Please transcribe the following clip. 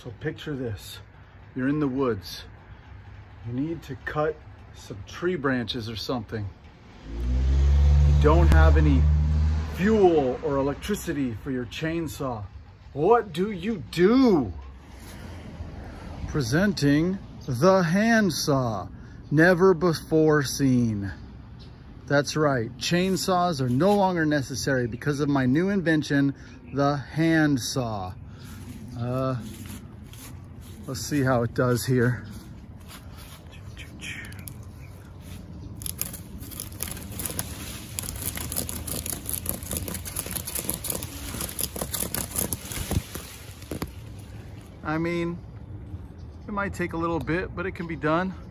So picture this, you're in the woods. You need to cut some tree branches or something. You don't have any fuel or electricity for your chainsaw. What do you do? Presenting the handsaw, never before seen. That's right, chainsaws are no longer necessary because of my new invention, the handsaw. Let's see how it does here. I mean, it might take a little bit, but it can be done.